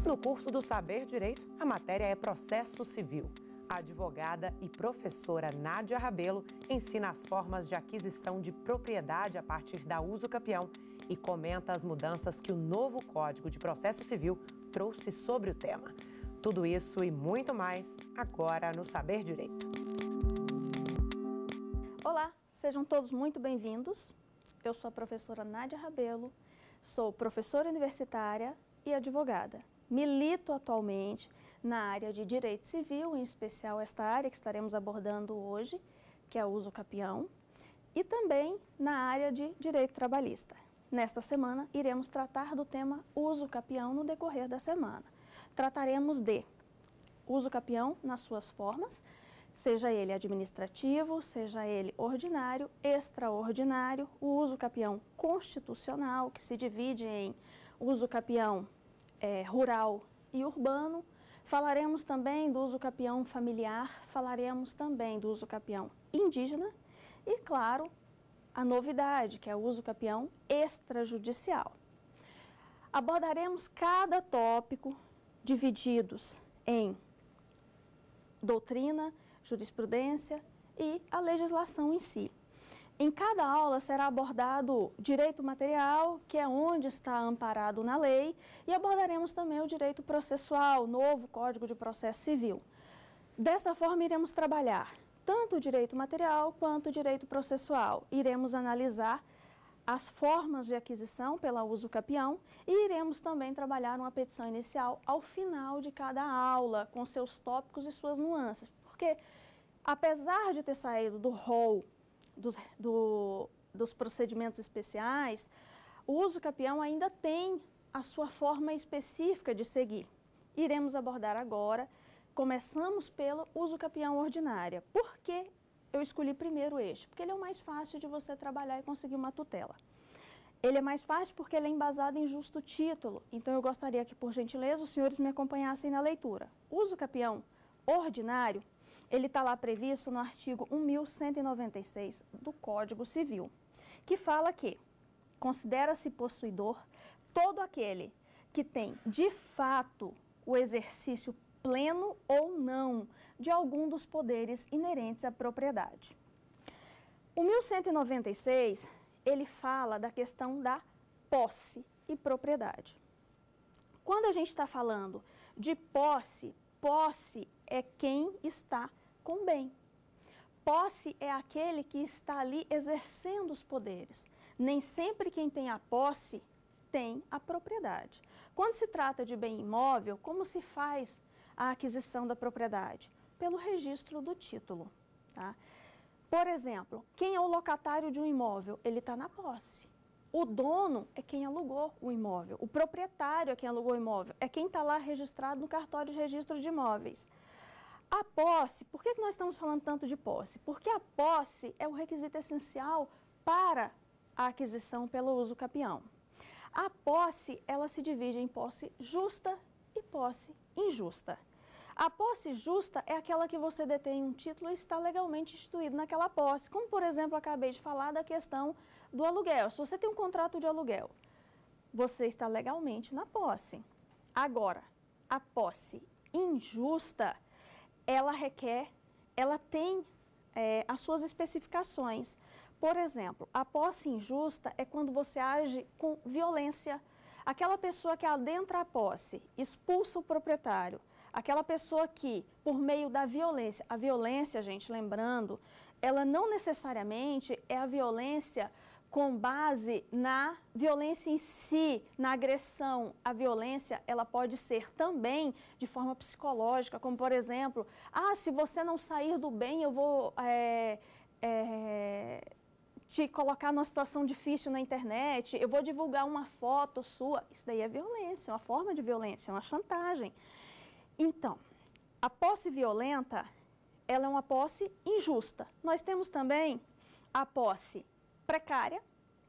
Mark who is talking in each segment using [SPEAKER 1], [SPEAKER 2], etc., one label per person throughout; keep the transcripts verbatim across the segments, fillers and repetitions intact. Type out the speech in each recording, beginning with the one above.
[SPEAKER 1] No curso do Saber Direito, a matéria é Processo Civil. A advogada e professora Nádia Rabelo ensina as formas de aquisição de propriedade a partir da uso capião e comenta as mudanças que o novo Código de Processo Civil trouxe sobre o tema. Tudo isso e muito mais agora no Saber Direito.
[SPEAKER 2] Olá, sejam todos muito bem-vindos. Eu sou a professora Nádia Rabelo, sou professora universitária e advogada. Milito atualmente na área de Direito Civil, em especial esta área que estaremos abordando hoje, que é o uso capião, e também na área de Direito Trabalhista. Nesta semana, iremos tratar do tema uso capião no decorrer da semana. Trataremos de uso capião nas suas formas, seja ele administrativo, seja ele ordinário, extraordinário, o uso capião constitucional, que se divide em uso capião é, rural e urbano. Falaremos também do uso capião familiar, falaremos também do uso capião indígena e, claro, a novidade, que é o uso capião extrajudicial. Abordaremos cada tópico divididos em doutrina, jurisprudência e a legislação em si. Em cada aula será abordado direito material, que é onde está amparado na lei, e abordaremos também o direito processual, novo Código de Processo Civil. Desta forma, iremos trabalhar tanto o direito material quanto o direito processual. Iremos analisar as formas de aquisição pela uso capião e iremos também trabalhar uma petição inicial ao final de cada aula, com seus tópicos e suas nuances. Porque, apesar de ter saído do rol dos, do, dos procedimentos especiais, o uso capião ainda tem a sua forma específica de seguir. Iremos abordar agora, começamos pelo uso capião ordinária. Por que eu escolhi primeiro este? Porque ele é o mais fácil de você trabalhar e conseguir uma tutela. Ele é mais fácil porque ele é embasado em justo título. Então, eu gostaria que, por gentileza, os senhores me acompanhassem na leitura. O uso capião ordinário, ele está lá previsto no artigo mil cento e noventa e seis do Código Civil, que fala que considera-se possuidor todo aquele que tem, de fato, o exercício pleno ou não de algum dos poderes inerentes à propriedade. O mil cento e noventa e seis, ele fala da questão da posse e propriedade. Quando a gente está falando de posse, posse é quem está com bem. Posse é aquele que está ali exercendo os poderes. Nem sempre quem tem a posse tem a propriedade. Quando se trata de bem imóvel, como se faz a aquisição da propriedade? Pelo registro do título. Tá? Por exemplo, quem é o locatário de um imóvel? Ele está na posse. O dono é quem alugou o imóvel. O proprietário é quem alugou o imóvel. É quem está lá registrado no cartório de registro de imóveis. A posse, por que nós estamos falando tanto de posse? Porque a posse é o requisito essencial para a aquisição pelo uso capião. A posse, ela se divide em posse justa e posse injusta. A posse justa é aquela que você detém um título e está legalmente instituído naquela posse. Como, por exemplo, eu acabei de falar da questão do aluguel. Se você tem um contrato de aluguel, você está legalmente na posse. Agora, a posse injusta, ela requer, ela tem é, as suas especificações. Por exemplo, a posse injusta é quando você age com violência. Aquela pessoa que adentra a posse, expulsa o proprietário. Aquela pessoa que, por meio da violência, a violência, gente, lembrando, ela não necessariamente é a violência com base na violência em si, na agressão. A violência, ela pode ser também de forma psicológica, como por exemplo, ah, se você não sair do bem, eu vou é, é, te colocar numa situação difícil na internet, eu vou divulgar uma foto sua. Isso daí é violência, uma forma de violência, uma chantagem. Então, a posse violenta, ela é uma posse injusta. Nós temos também a posse precária.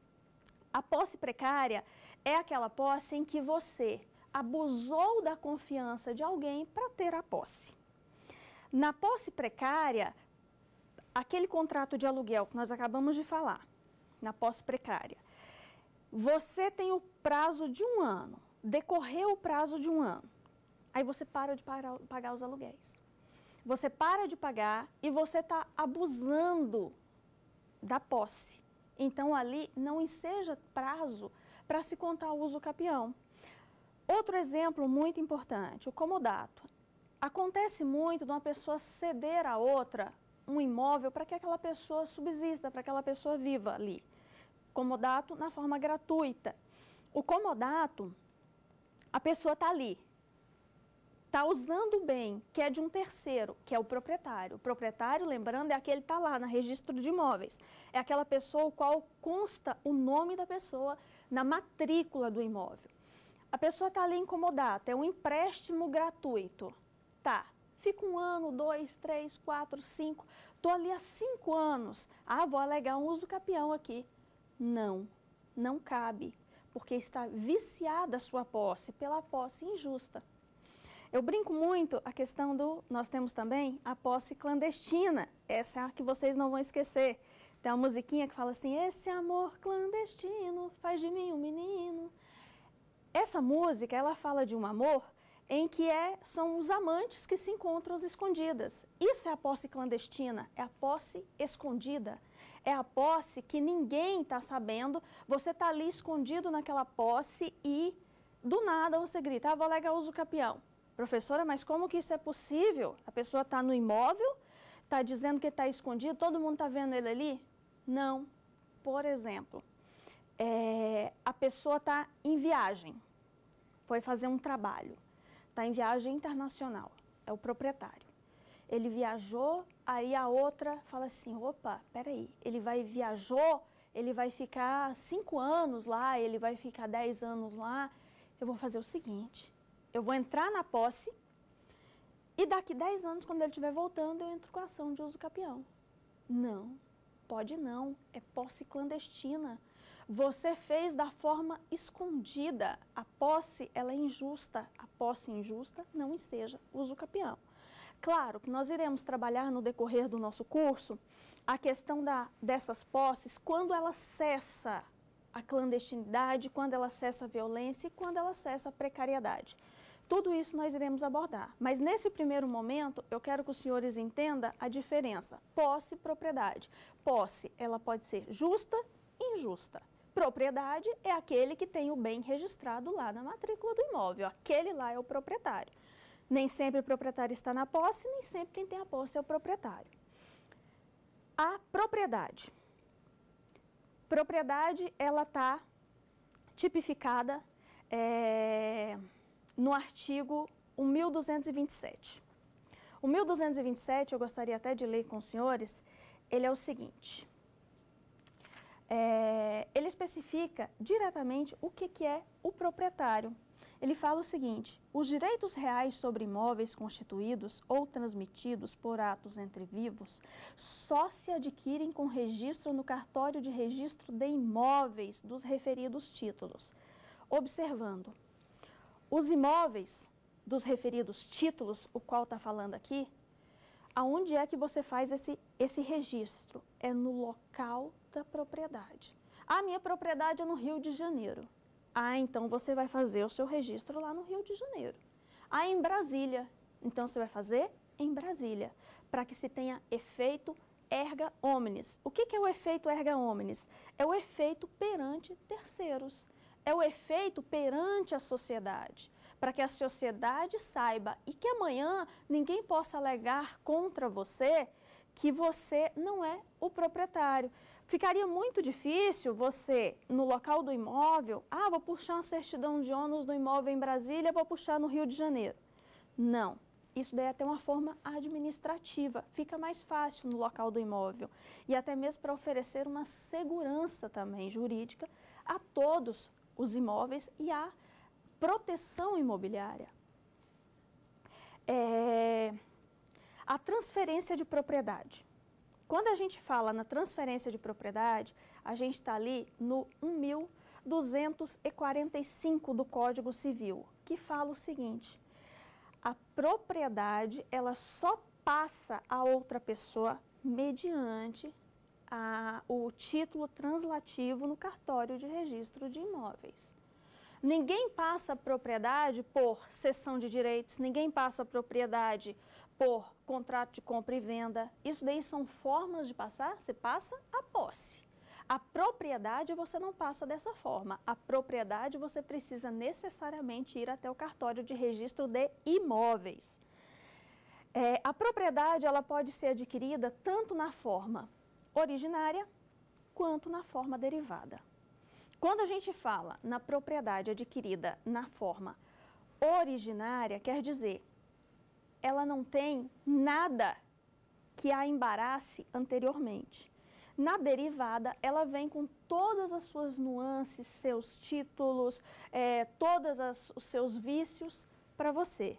[SPEAKER 2] A posse precária é aquela posse em que você abusou da confiança de alguém para ter a posse. Na posse precária, aquele contrato de aluguel que nós acabamos de falar, na posse precária, você tem o prazo de um ano, decorreu o prazo de um ano. aí você para de pagar os aluguéis. Você para de pagar e você está abusando da posse. Então, ali não enseja prazo para se contar o uso capião. Outro exemplo muito importante, o comodato. Acontece muito de uma pessoa ceder a outra um imóvel para que aquela pessoa subsista, para que aquela pessoa viva ali. Comodato na forma gratuita. O comodato, a pessoa está ali, está usando o bem que é de um terceiro, que é o proprietário. O proprietário, lembrando, é aquele que está lá no registro de imóveis. É aquela pessoa o qual consta o nome da pessoa na matrícula do imóvel. A pessoa está ali em comodato, é um empréstimo gratuito. Tá, fica um ano, dois, três, quatro, cinco, estou ali há cinco anos. Ah, vou alegar um uso capião aqui. Não, não cabe, porque está viciada a sua posse pela posse injusta. Eu brinco muito a questão do, nós temos também a posse clandestina, essa é a que vocês não vão esquecer. Tem uma musiquinha que fala assim, esse amor clandestino faz de mim um menino. Essa música, ela fala de um amor em que é, são os amantes que se encontram às escondidas. Isso é a posse clandestina, é a posse escondida. É a posse que ninguém está sabendo, você está ali escondido naquela posse e do nada você grita, ah, vou alegar uso capião. Professora, mas como que isso é possível? A pessoa está no imóvel, está dizendo que está escondido, todo mundo está vendo ele ali? Não. Por exemplo, é, a pessoa está em viagem, foi fazer um trabalho, está em viagem internacional, é o proprietário. Ele viajou, aí a outra fala assim, opa, peraí, ele vai, viajou, ele vai ficar cinco anos lá, ele vai ficar dez anos lá, eu vou fazer o seguinte, eu vou entrar na posse e daqui dez anos, quando ele estiver voltando, eu entro com a ação de uso capião. Não, pode não, é posse clandestina. Você fez da forma escondida. A posse, ela é injusta. A posse injusta não enseja uso capião. Claro que nós iremos trabalhar no decorrer do nosso curso a questão da, dessas posses, quando ela cessa a clandestinidade, quando ela cessa a violência e quando ela cessa a precariedade. Tudo isso nós iremos abordar, mas nesse primeiro momento eu quero que os senhores entendam a diferença. Posse e propriedade. Posse, ela pode ser justa e injusta. Propriedade é aquele que tem o bem registrado lá na matrícula do imóvel, aquele lá é o proprietário. Nem sempre o proprietário está na posse, nem sempre quem tem a posse é o proprietário. A propriedade. Propriedade, ela está tipificada é, no artigo mil duzentos e vinte e sete. O mil duzentos e vinte e sete, eu gostaria até de ler com os senhores, ele é o seguinte, é, ele especifica diretamente o que, que é o proprietário. Ele fala o seguinte, os direitos reais sobre imóveis constituídos ou transmitidos por atos entre vivos só se adquirem com registro no cartório de registro de imóveis dos referidos títulos. Observando, os imóveis dos referidos títulos, o qual está falando aqui, aonde é que você faz esse, esse registro? É no local da propriedade. A minha propriedade é no Rio de Janeiro. Ah, então você vai fazer o seu registro lá no Rio de Janeiro. Ah, em Brasília. Então você vai fazer em Brasília, para que se tenha efeito erga omnes. O que, que é o efeito erga omnes? É o efeito perante terceiros. É o efeito perante a sociedade, para que a sociedade saiba e que amanhã ninguém possa alegar contra você que você não é o proprietário. Ficaria muito difícil você, no local do imóvel, ah, vou puxar uma certidão de ônus do imóvel em Brasília, vou puxar no Rio de Janeiro. Não, isso daí é até uma forma administrativa, fica mais fácil no local do imóvel e até mesmo para oferecer uma segurança também jurídica a todos os imóveis e a proteção imobiliária. É, a transferência de propriedade. Quando a gente fala na transferência de propriedade, a gente está ali no mil duzentos e quarenta e cinco do Código Civil, que fala o seguinte, a propriedade ela só passa a outra pessoa mediante a, o título translativo no cartório de registro de imóveis. Ninguém passa propriedade por cessão de direitos, ninguém passa propriedade por contrato de compra e venda. Isso daí são formas de passar, você passa a posse. A propriedade você não passa dessa forma. A propriedade você precisa necessariamente ir até o cartório de registro de imóveis. É, a propriedade ela pode ser adquirida tanto na forma originária quanto na forma derivada. Quando a gente fala na propriedade adquirida na forma originária, quer dizer, ela não tem nada que a embarace anteriormente. Na derivada, ela vem com todas as suas nuances, seus títulos, é, todos os seus vícios para você.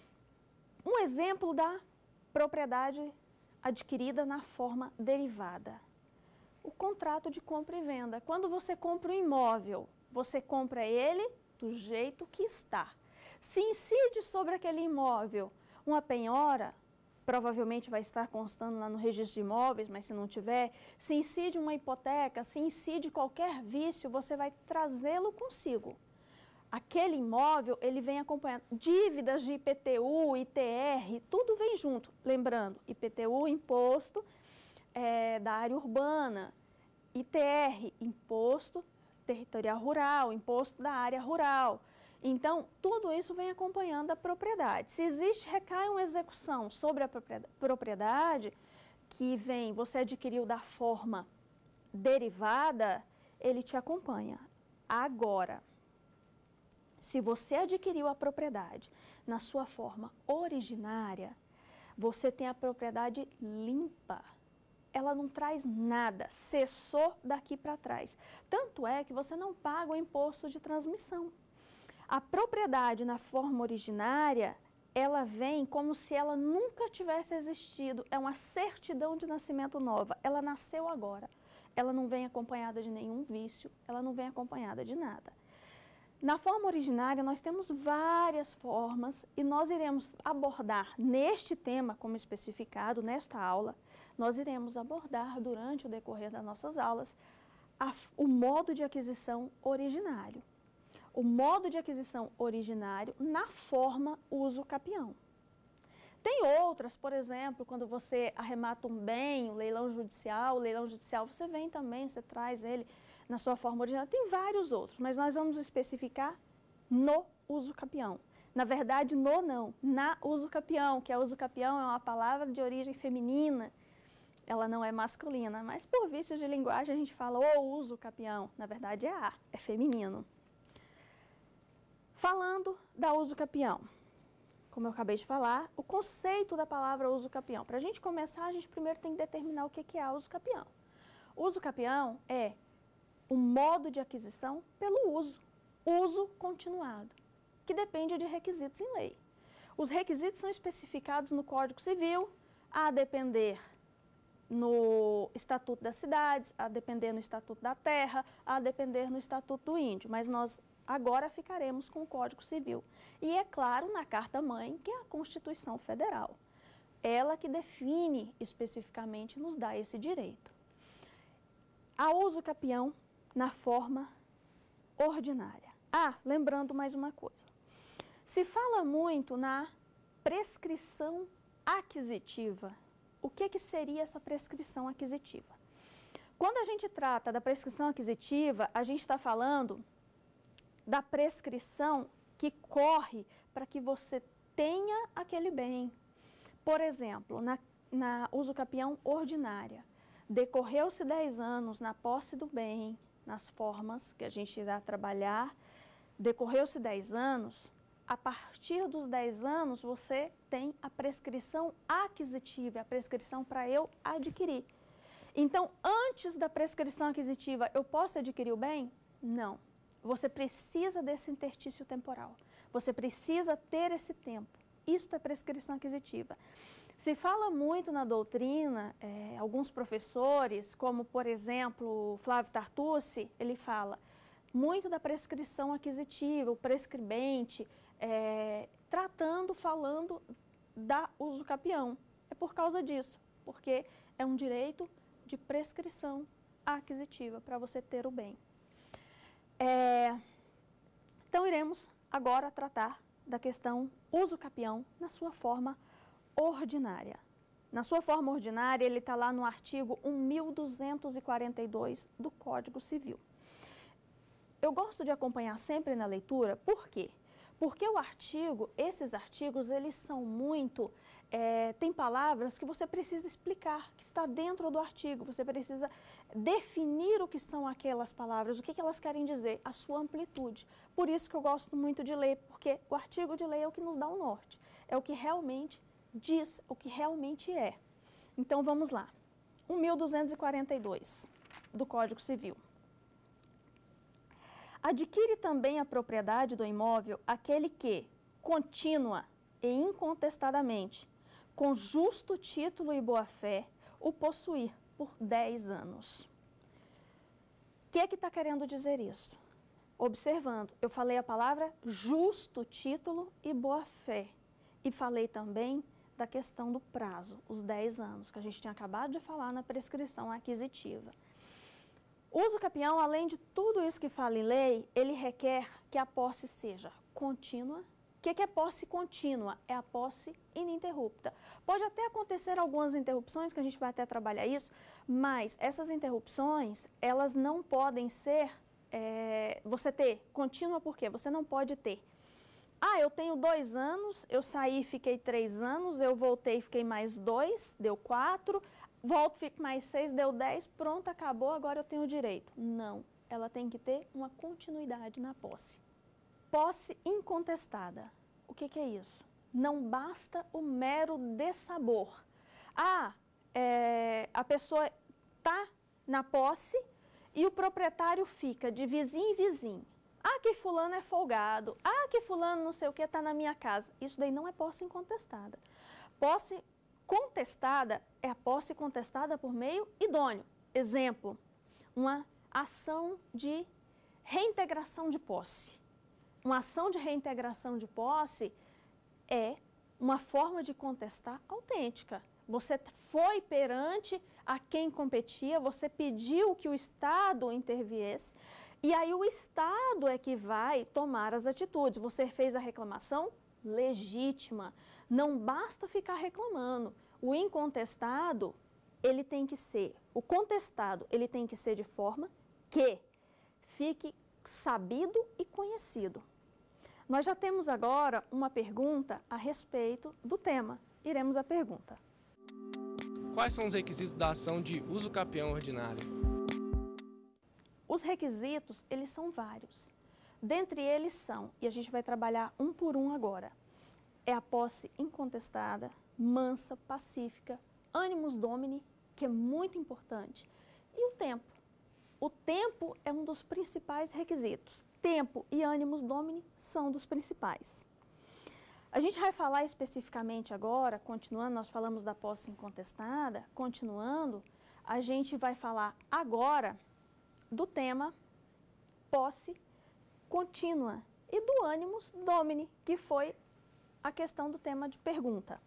[SPEAKER 2] Um exemplo da propriedade adquirida na forma derivada. O contrato de compra e venda. Quando você compra um imóvel, você compra ele do jeito que está. Se incide sobre aquele imóvel uma penhora, provavelmente vai estar constando lá no registro de imóveis, mas se não tiver, se incide uma hipoteca, se incide qualquer vício, você vai trazê-lo consigo. Aquele imóvel, ele vem acompanhando dívidas de I P T U, I T R, tudo vem junto. Lembrando, I P T U, imposto é, da área urbana, I T R, imposto territorial rural, imposto da área rural. Então, tudo isso vem acompanhando a propriedade. Se existe, recai uma execução sobre a propriedade, que vem, você adquiriu da forma derivada, ele te acompanha. Agora, se você adquiriu a propriedade na sua forma originária, você tem a propriedade limpa. Ela não traz nada, cessou daqui para trás. Tanto é que você não paga o imposto de transmissão. A propriedade na forma originária, ela vem como se ela nunca tivesse existido. É uma certidão de nascimento nova. Ela nasceu agora. Ela não vem acompanhada de nenhum vício, ela não vem acompanhada de nada. Na forma originária, nós temos várias formas e nós iremos abordar neste tema, como especificado nesta aula, nós iremos abordar durante o decorrer das nossas aulas a, o modo de aquisição originário. O modo de aquisição originário na forma uso capião. Tem outras, por exemplo, quando você arremata um bem, o leilão judicial, o leilão judicial você vem também, você traz ele na sua forma originária. Tem vários outros, mas nós vamos especificar no uso capião. Na verdade, no não, na uso capião, que a uso capião é uma palavra de origem feminina, ela não é masculina, mas por vícios de linguagem a gente fala o uso capião, na verdade é a, é feminino. Falando da uso capião, como eu acabei de falar, o conceito da palavra uso capião. Para a gente começar, a gente primeiro tem que determinar o que é uso capião. Uso capião é um modo de aquisição pelo uso, uso continuado, que depende de requisitos em lei. Os requisitos são especificados no Código Civil, a depender no Estatuto das Cidades, a depender no Estatuto da Terra, a depender no Estatuto do Índio, mas nós agora ficaremos com o Código Civil. E, é claro, na Carta-Mãe, que é a Constituição Federal. Ela que define especificamente, nos dá esse direito. A uso capião na forma ordinária. Ah, lembrando mais uma coisa. Se fala muito na prescrição aquisitiva. O que, que seria essa prescrição aquisitiva? Quando a gente trata da prescrição aquisitiva, a gente está falando da prescrição que corre para que você tenha aquele bem. Por exemplo, na, na uso capião ordinária, decorreu-se dez anos na posse do bem, nas formas que a gente irá trabalhar, decorreu-se dez anos, a partir dos dez anos você tem a prescrição aquisitiva, a prescrição para eu adquirir. Então, antes da prescrição aquisitiva, eu posso adquirir o bem? Não. Você precisa desse interstício temporal. Você precisa ter esse tempo. Isso é prescrição aquisitiva. Se fala muito na doutrina, é, alguns professores, como por exemplo Flávio Tartucci, ele fala muito da prescrição aquisitiva, o prescribente, é, tratando, falando da uso capião. É por causa disso, porque é um direito de prescrição aquisitiva para você ter o bem. É, Então, iremos agora tratar da questão uso capião na sua forma ordinária. Na sua forma ordinária, ele está lá no artigo mil duzentos e quarenta e dois do Código Civil. Eu gosto de acompanhar sempre na leitura, por quê? Porque o artigo, esses artigos, eles são muito, é, tem palavras que você precisa explicar, que está dentro do artigo, você precisa definir o que são aquelas palavras, o que, que elas querem dizer, a sua amplitude. Por isso que eu gosto muito de ler, porque o artigo de lei é o que nos dá o norte, é o que realmente diz, o que realmente é. Então, vamos lá. mil duzentos e quarenta e dois do Código Civil. Adquire também a propriedade do imóvel aquele que, contínua e incontestadamente, com justo título e boa-fé, o possuir por dez anos. O que é que está querendo dizer isso? Observando, eu falei a palavra justo título e boa-fé. E falei também da questão do prazo, os dez anos, que a gente tinha acabado de falar na prescrição aquisitiva. Uso capião, além de tudo isso que fala em lei, ele requer que a posse seja contínua. O que, que é posse contínua? É a posse ininterrupta. Pode até acontecer algumas interrupções, que a gente vai até trabalhar isso, mas essas interrupções, elas não podem ser, é, você ter contínua por quê? Você não pode ter. Ah, eu tenho dois anos, eu saí, fiquei três anos, eu voltei, fiquei mais dois, deu quatro, volto, fico mais seis, deu dez, pronto, acabou, agora eu tenho o direito. Não, ela tem que ter uma continuidade na posse. Posse incontestada. O que, que é isso? Não basta o mero dessabor. Ah, é, a pessoa está na posse e o proprietário fica de vizinho em vizinho. Ah, que fulano é folgado. Ah, que fulano não sei o que está na minha casa. Isso daí não é posse incontestada. Posse contestada é a posse contestada por meio idôneo. Exemplo, uma ação de reintegração de posse. Uma ação de reintegração de posse é uma forma de contestar autêntica. Você foi perante a quem competia, você pediu que o Estado interviesse, e aí o Estado é que vai tomar as atitudes. Você fez a reclamação legítima. Não basta ficar reclamando. O incontestado, ele tem que ser, o contestado, ele tem que ser de forma que fique sabido e conhecido. Nós já temos agora uma pergunta a respeito do tema. Iremos à pergunta.
[SPEAKER 3] Quais são os requisitos da ação de uso capião ordinário?
[SPEAKER 2] Os requisitos, eles são vários. Dentre eles são, e a gente vai trabalhar um por um agora, é a posse incontestada, mansa, pacífica, animus domini, que é muito importante, e o tempo. O tempo é um dos principais requisitos. Tempo e animus domini são dos principais. A gente vai falar especificamente agora, continuando, nós falamos da posse incontestada, continuando, a gente vai falar agora do tema posse contínua e do animus domini, que foi a questão do tema de pergunta.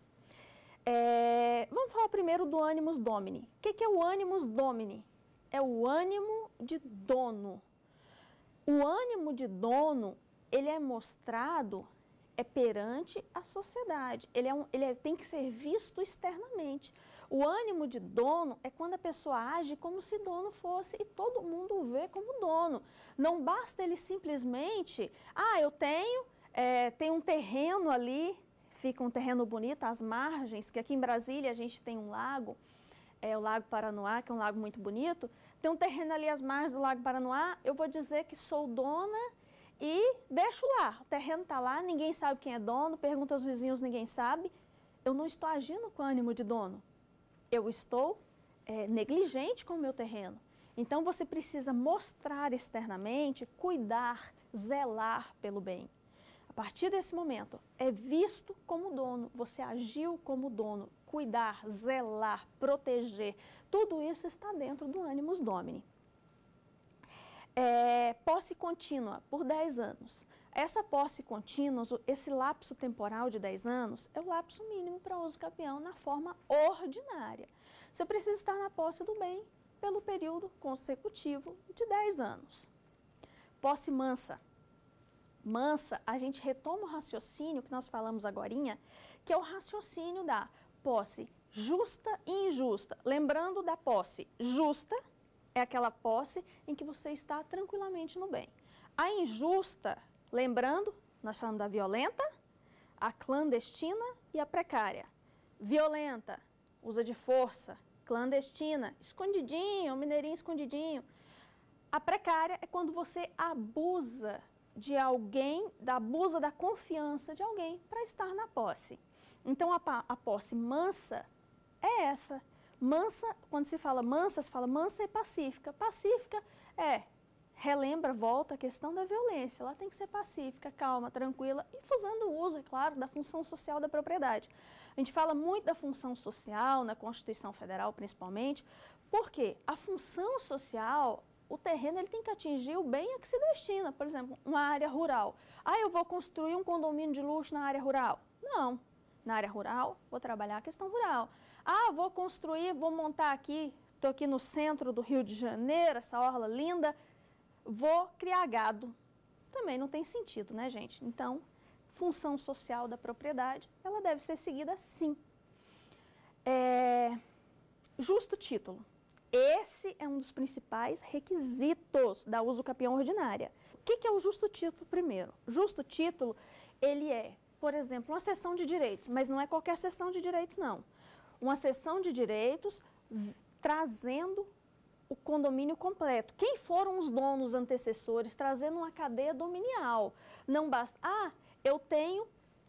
[SPEAKER 2] É, vamos falar primeiro do animus domini. O que, que é o animus domini? É o ânimo de dono. O ânimo de dono, ele é mostrado é perante a sociedade, ele, é um, ele é, tem que ser visto externamente. O ânimo de dono é quando a pessoa age como se dono fosse e todo mundo o vê como dono. Não basta ele simplesmente, ah, eu tenho, é, tem um terreno ali, fica um terreno bonito, às margens, que aqui em Brasília a gente tem um lago, é o Lago Paranoá, que é um lago muito bonito, tem um terreno ali às margens do Lago Paranoá, eu vou dizer que sou dona e deixo lá, o terreno está lá, ninguém sabe quem é dono, pergunta aos vizinhos, ninguém sabe, eu não estou agindo com ânimo de dono, eu estou é, negligente com o meu terreno. Então você precisa mostrar externamente, cuidar, zelar pelo bem. A partir desse momento, é visto como dono, você agiu como dono, cuidar, zelar, proteger, tudo isso está dentro do animus domini. É, posse contínua, por dez anos. Essa posse contínua, esse lapso temporal de dez anos, é o lapso mínimo para uso capião na forma ordinária. Você precisa estar na posse do bem pelo período consecutivo de dez anos. Posse mansa. mansa, a gente retoma o raciocínio que nós falamos agorinha, que é o raciocínio da posse justa e injusta. Lembrando da posse justa, é aquela posse em que você está tranquilamente no bem. A injusta, lembrando, nós falamos da violenta, a clandestina e a precária. Violenta, usa de força. Clandestina, escondidinho, mineirinho escondidinho. A precária é quando você abusa de alguém, da abusa da confiança de alguém para estar na posse. Então, a, a posse mansa é essa. Mansa, quando se fala mansa, se fala mansa e pacífica. Pacífica é, relembra, volta a questão da violência. Ela tem que ser pacífica, calma, tranquila e fazendo uso, é claro, da função social da propriedade. A gente fala muito da função social, na Constituição Federal principalmente, porque a função social, o terreno ele tem que atingir o bem a que se destina. Por exemplo, uma área rural. Ah, eu vou construir um condomínio de luxo na área rural. Não. Na área rural, vou trabalhar a questão rural. Ah, vou construir, vou montar aqui, estou aqui no centro do Rio de Janeiro, essa orla linda, vou criar gado. Também não tem sentido, né, gente? Então, função social da propriedade, ela deve ser seguida sim. É... Justo título. Esse é um dos principais requisitos da usucapião ordinária. O que é o justo título primeiro? Justo título, ele é, por exemplo, uma cessão de direitos, mas não é qualquer cessão de direitos, não. Uma cessão de direitos trazendo o condomínio completo. Quem foram os donos antecessores, trazendo uma cadeia dominial. Não basta, ah, eu tenho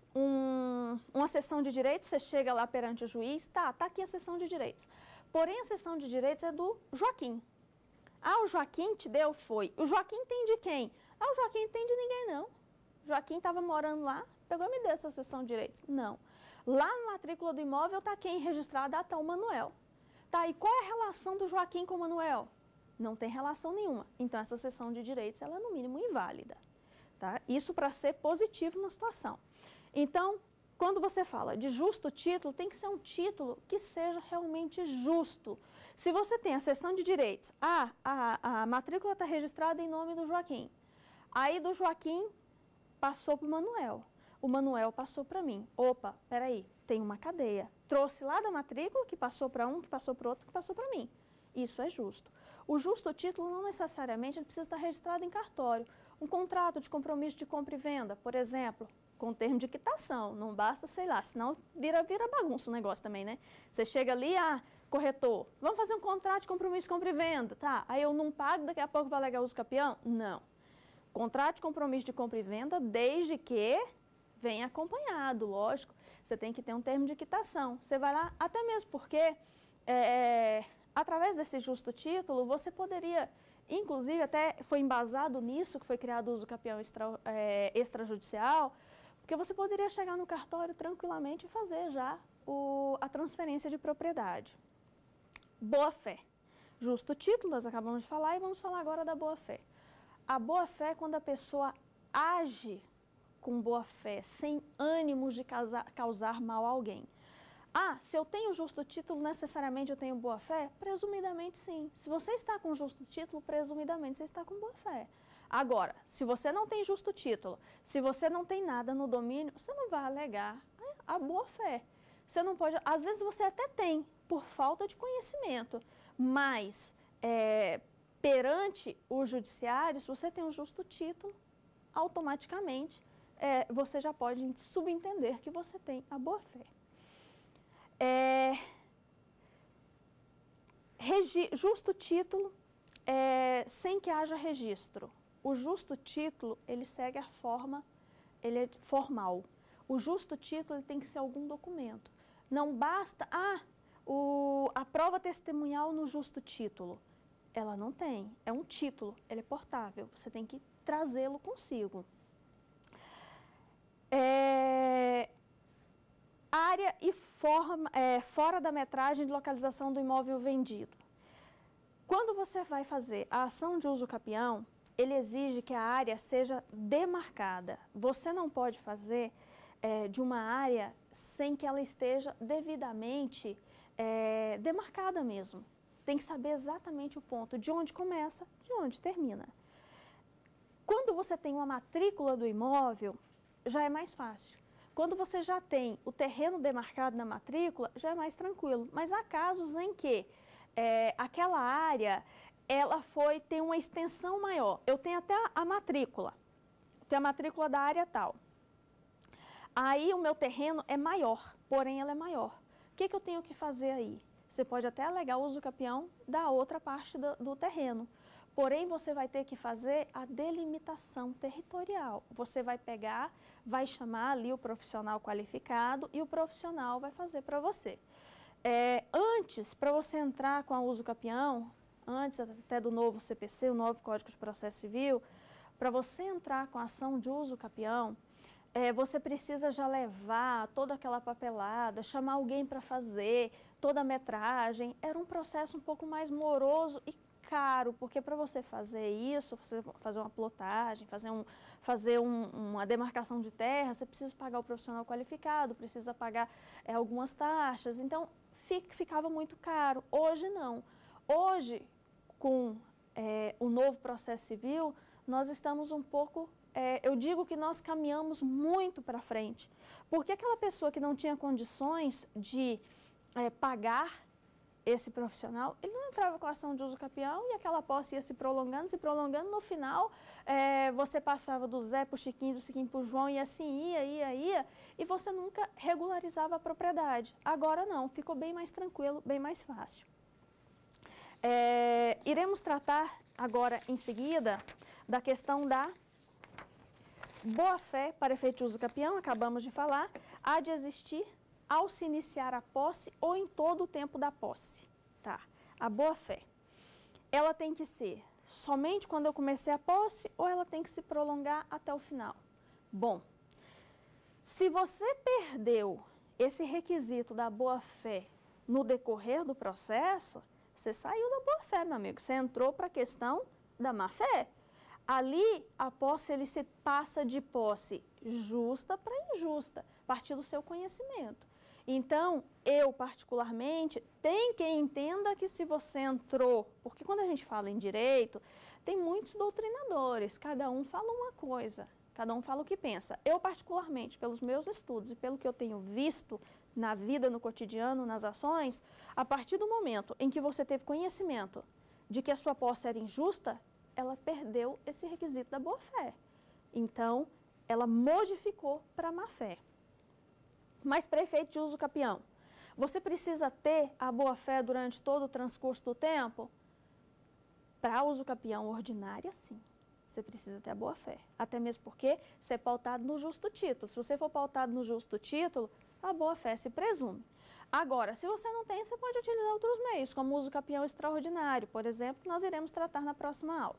[SPEAKER 2] um, uma cessão de direitos, você chega lá perante o juiz, tá, tá aqui a cessão de direitos. Porém, a cessão de direitos é do Joaquim. Ah, o Joaquim te deu? Foi. O Joaquim tem de quem? Ah, o Joaquim tem de ninguém, não. O Joaquim estava morando lá, pegou e me deu essa cessão de direitos. Não. Lá na matrícula do imóvel está quem registrado? Ah, tá o Manuel. Tá, e qual é a relação do Joaquim com o Manuel? Não tem relação nenhuma. Então, essa cessão de direitos, ela é no mínimo inválida. Tá? Isso para ser positivo na situação. Então, quando você fala de justo título, tem que ser um título que seja realmente justo. Se você tem a cessão de direitos, ah, a, a matrícula está registrada em nome do Joaquim. Aí do Joaquim passou para o Manuel. O Manuel passou para mim. Opa, peraí, tem uma cadeia. Trouxe lá da matrícula, que passou para um, que passou para outro, que passou para mim. Isso é justo. O justo título não necessariamente ele precisa estar registrado em cartório. Um contrato de compromisso de compra e venda, por exemplo, com termo de quitação, não basta, sei lá, senão vira, vira bagunça o negócio também, né? Você chega ali, ah, corretor, vamos fazer um contrato de compromisso de compra e venda, tá? Aí eu não pago, daqui a pouco vai alegar uso capião? Não. Contrato de compromisso de compra e venda, desde que venha acompanhado, lógico, você tem que ter um termo de quitação. Você vai lá, até mesmo porque, é, através desse justo título, você poderia, inclusive, até foi embasado nisso, que foi criado o uso capião extra, é, extrajudicial, porque você poderia chegar no cartório tranquilamente e fazer já o, a transferência de propriedade. Boa-fé. Justo título, nós acabamos de falar, e vamos falar agora da boa-fé. A boa-fé é quando a pessoa age com boa-fé, sem ânimos de causar, causar mal a alguém. Ah, se eu tenho justo título, necessariamente eu tenho boa-fé? Presumidamente sim. Se você está com justo título, presumidamente você está com boa-fé. Agora, se você não tem justo título, se você não tem nada no domínio, você não vai alegar a boa-fé. Você não pode, às vezes você até tem, por falta de conhecimento, mas é, perante o judiciário, se você tem um justo título, automaticamente é, você já pode subentender que você tem a boa-fé. É, justo título é, sem que haja registro. O justo título, ele segue a forma, ele é formal. O justo título ele tem que ser algum documento. Não basta, ah, o, a prova testemunhal no justo título. Ela não tem, é um título, ele é portável, você tem que trazê-lo consigo. É, área e forma, é, fora da metragem de localização do imóvel vendido. Quando você vai fazer a ação de uso capião, ele exige que a área seja demarcada. Você não pode fazer é, de uma área sem que ela esteja devidamente é, demarcada mesmo. Tem que saber exatamente o ponto, de onde começa, de onde termina. Quando você tem uma matrícula do imóvel, já é mais fácil. Quando você já tem o terreno demarcado na matrícula, já é mais tranquilo. Mas há casos em que é, aquela área, ela foi ter uma extensão maior. Eu tenho até a, a matrícula, tenho a matrícula da área tal. Aí o meu terreno é maior, porém ela é maior. O que, que eu tenho que fazer aí? Você pode até alegar o uso capião da outra parte do, do terreno. Porém, você vai ter que fazer a delimitação territorial. Você vai pegar, vai chamar ali o profissional qualificado e o profissional vai fazer para você. É, antes, para você entrar com a uso capião, antes até do novo C P C, o novo Código de Processo Civil, para você entrar com a ação de uso capião, é, você precisa já levar toda aquela papelada, chamar alguém para fazer, toda a metragem. Era um processo um pouco mais moroso e caro, porque para você fazer isso, você fazer uma plotagem, fazer, um, fazer um, uma demarcação de terra, você precisa pagar o profissional qualificado, precisa pagar é, algumas taxas, então fica, ficava muito caro. Hoje não. Hoje, com é, o novo processo civil, nós estamos um pouco, é, eu digo que nós caminhamos muito para frente, porque aquela pessoa que não tinha condições de é, pagar esse profissional, ele não entrava com a ação de uso capião e aquela posse ia se prolongando, se prolongando, no final é, você passava do Zé para o Chiquinho, do Chiquinho para o João e assim ia, ia, ia, e você nunca regularizava a propriedade. Agora não, ficou bem mais tranquilo, bem mais fácil. É, iremos tratar agora em seguida da questão da boa-fé para efeito de uso capião, acabamos de falar, há de existir ao se iniciar a posse ou em todo o tempo da posse, tá? A boa-fé, ela tem que ser somente quando eu comecei a posse ou ela tem que se prolongar até o final? Bom, se você perdeu esse requisito da boa-fé no decorrer do processo, você saiu da boa-fé, meu amigo, você entrou para a questão da má-fé. Ali, a posse, ele se passa de posse justa para injusta, a partir do seu conhecimento. Então, eu particularmente, tem quem entenda que se você entrou, porque quando a gente fala em direito, tem muitos doutrinadores, cada um fala uma coisa, cada um fala o que pensa. Eu particularmente, pelos meus estudos e pelo que eu tenho visto na vida, no cotidiano, nas ações, a partir do momento em que você teve conhecimento de que a sua posse era injusta, ela perdeu esse requisito da boa-fé. Então, ela modificou para a má-fé. Mas para efeito de uso capião, você precisa ter a boa-fé durante todo o transcurso do tempo? Para uso capião ordinária, sim. Você precisa ter a boa-fé. Até mesmo porque você é pautado no justo título. Se você for pautado no justo título, a boa-fé se presume. Agora, se você não tem, você pode utilizar outros meios, como o uso capião extraordinário, por exemplo, que nós iremos tratar na próxima aula.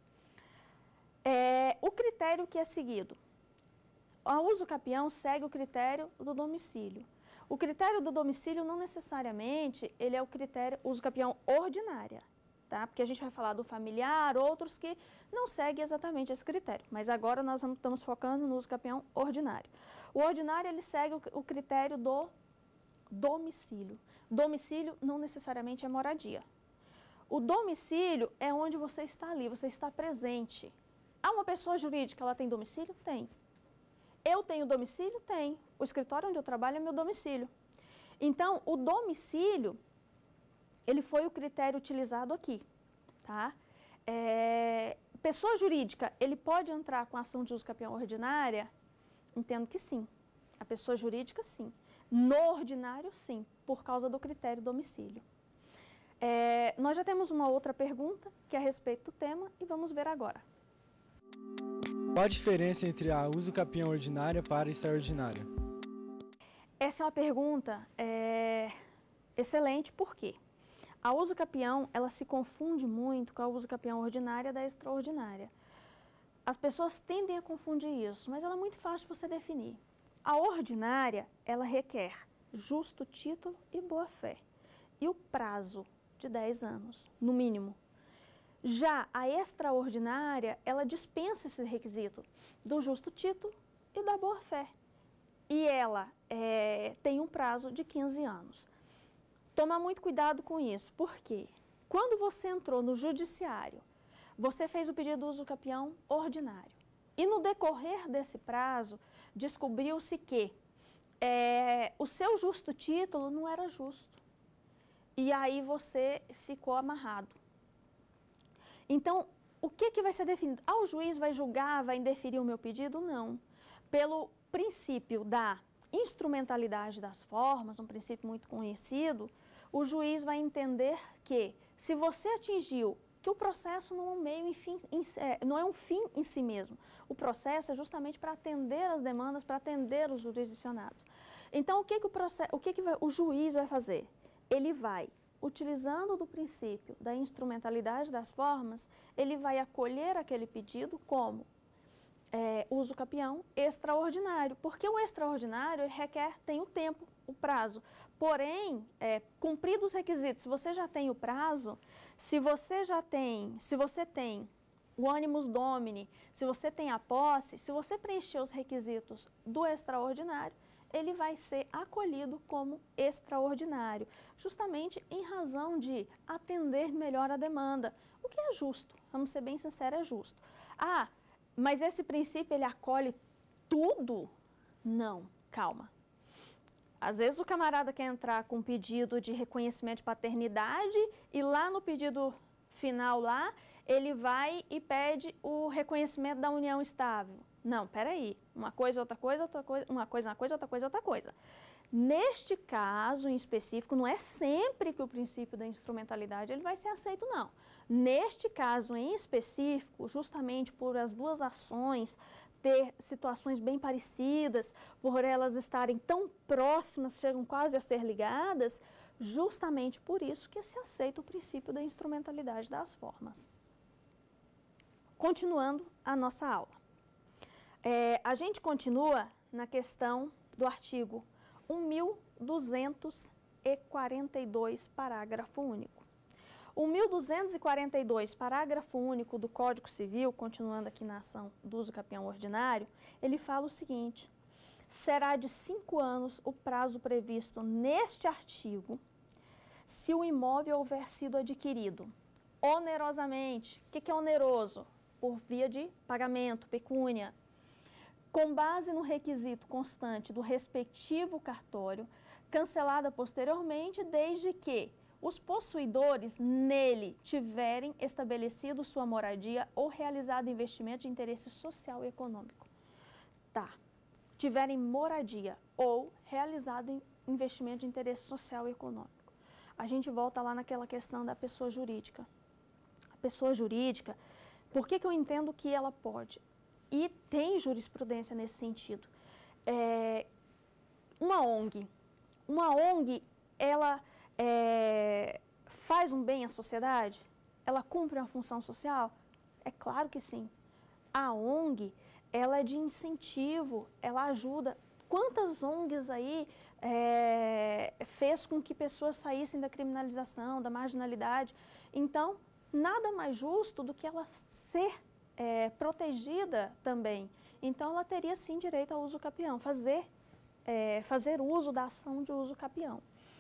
[SPEAKER 2] É, o critério que é seguido. O uso capião segue o critério do domicílio. O critério do domicílio não necessariamente ele é o critério uso capião ordinária, tá? Porque a gente vai falar do familiar, outros que não seguem exatamente esse critério. Mas agora nós estamos focando no uso capião ordinário. O ordinário ele segue o critério do domicílio. Domicílio não necessariamente é moradia. O domicílio é onde você está ali, você está presente. Há uma pessoa jurídica, ela tem domicílio? Tem. Eu tenho domicílio? Tem. O escritório onde eu trabalho é meu domicílio. Então, o domicílio, ele foi o critério utilizado aqui, tá? É, pessoa jurídica, ele pode entrar com ação de uso capião ordinária? Entendo que sim. A pessoa jurídica, sim. No ordinário, sim, por causa do critério domicílio. É, nós já temos uma outra pergunta, que é a respeito do tema, e vamos ver agora.
[SPEAKER 4] Qual a diferença entre a uso capião ordinária para a extraordinária?
[SPEAKER 2] Essa é uma pergunta é, excelente, por quê? A uso capião, ela se confunde muito com a uso capião ordinária da extraordinária. As pessoas tendem a confundir isso, mas ela é muito fácil de você definir. A ordinária, ela requer justo título e boa-fé. E o prazo de dez anos, no mínimo. Já a extraordinária, ela dispensa esse requisito do justo título e da boa-fé. E ela é, tem um prazo de quinze anos. Toma muito cuidado com isso, porque quando você entrou no judiciário você fez o pedido do uso capião ordinário. E no decorrer desse prazo, descobriu-se que é, o seu justo título não era justo. E aí você ficou amarrado. Então, o que, que vai ser definido? Ah, o juiz vai julgar, vai indeferir o meu pedido? Não. Pelo princípio da instrumentalidade das formas, um princípio muito conhecido, o juiz vai entender que, se você atingiu que o processo não é um meio, enfim, não é um fim em si mesmo. O processo é justamente para atender as demandas, para atender os jurisdicionados. Então, o que, que, o, processo, o, que, que vai, o juiz vai fazer? Ele vai, utilizando do princípio da instrumentalidade das formas, ele vai acolher aquele pedido como é, uso capião extraordinário, porque o extraordinário ele requer, tem o tempo, o prazo. Porém, é, cumpridos os requisitos, se você já tem o prazo, se você já tem, se você tem o animus domini, se você tem a posse, se você preencher os requisitos do extraordinário, ele vai ser acolhido como extraordinário, justamente em razão de atender melhor a demanda, o que é justo, vamos ser bem sinceros, é justo. Ah, mas esse princípio ele acolhe tudo? Não, calma. Às vezes o camarada quer entrar com um pedido de reconhecimento de paternidade e lá no pedido final lá, ele vai e pede o reconhecimento da união estável. Não, peraí, uma coisa, outra coisa, outra coisa, uma coisa, uma coisa, outra coisa, outra coisa. Neste caso em específico, não é sempre que o princípio da instrumentalidade ele vai ser aceito, não. Neste caso em específico, justamente por as duas ações ter situações bem parecidas, por elas estarem tão próximas, chegam quase a ser ligadas, justamente por isso que se aceita o princípio da instrumentalidade das formas. Continuando a nossa aula. É, a gente continua na questão do artigo mil duzentos e quarenta e dois, parágrafo único. O mil duzentos e quarenta e dois, parágrafo único do Código Civil, continuando aqui na ação do uso capião ordinário, ele fala o seguinte: será de cinco anos o prazo previsto neste artigo se o imóvel houver sido adquirido onerosamente. O que, que é oneroso? Por via de pagamento, pecúnia, com base no requisito constante do respectivo cartório, cancelada posteriormente, desde que os possuidores nele tiverem estabelecido sua moradia ou realizado investimento de interesse social e econômico. Tá. Tiverem moradia ou realizado investimento de interesse social e econômico. A gente volta lá naquela questão da pessoa jurídica. A pessoa jurídica, por que que eu entendo que ela pode? E tem jurisprudência nesse sentido. É, uma O N G. Uma O N G, ela é, faz um bem à sociedade? Ela cumpre uma função social? É claro que sim. A O N G, ela é de incentivo, ela ajuda. Quantas O N Gs aí é, fez com que pessoas saíssem da criminalização, da marginalidade? Então, nada mais justo do que ela ser É, protegida também. Então, ela teria sim direito ao uso capião, fazer, é, fazer uso da ação de uso capião.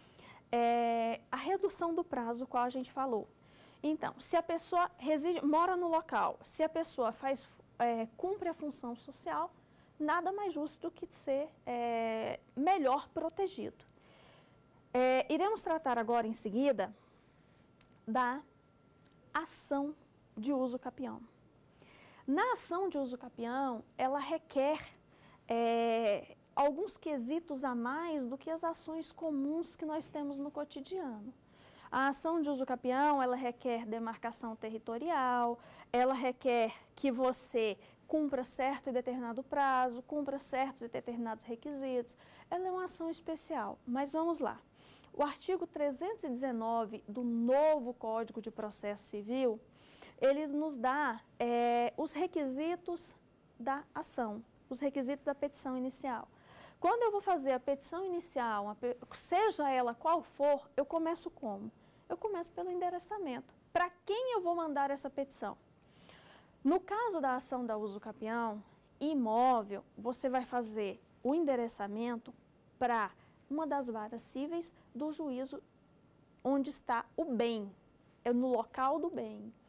[SPEAKER 2] É, a redução do prazo, qual a gente falou. Então, se a pessoa reside, mora no local, se a pessoa faz, é, cumpre a função social, nada mais justo do que ser é, melhor protegido. É, iremos tratar agora em seguida da ação de uso capião. Na ação de uso capião, ela requer é, alguns quesitos a mais do que as ações comuns que nós temos no cotidiano. A ação de uso capião, ela requer demarcação territorial, ela requer que você cumpra certo e determinado prazo, cumpra certos e determinados requisitos. Ela é uma ação especial, mas vamos lá. O artigo trezentos e dezenove do novo Código de Processo Civil, ele nos dá é, os requisitos da ação, os requisitos da petição inicial. Quando eu vou fazer a petição inicial, seja ela qual for, eu começo como? Eu começo pelo endereçamento. Para quem eu vou mandar essa petição? No caso da ação da uso capião, imóvel, você vai fazer o endereçamento para uma das varas cíveis do juízo onde está o bem, é no local do bem.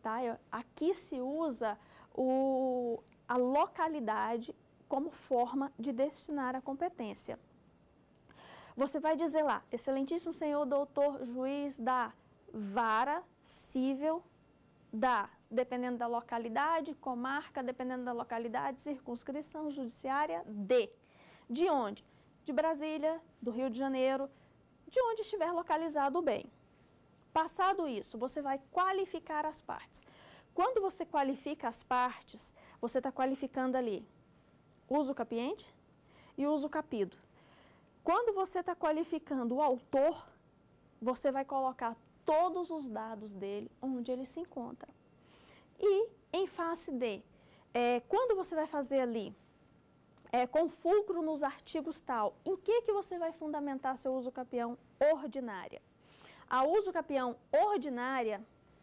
[SPEAKER 2] tá? Eu, aqui se usa o, a localidade como forma de destinar a competência. Você vai dizer lá, excelentíssimo senhor doutor juiz da vara civil da, dependendo da localidade, comarca, dependendo da localidade, circunscrição judiciária de. De onde? De Brasília, do Rio de Janeiro, de onde estiver localizado o bem. Passado isso, você vai qualificar as partes. Quando você qualifica as partes, você está qualificando ali uso capiente e uso capido. Quando você está qualificando o autor, você vai colocar todos os dados dele onde ele se encontra. E em face de, é, quando você vai fazer ali, é, com fulcro nos artigos tal, em que, que você vai fundamentar seu uso capião ordinária? A uso capião ordinária,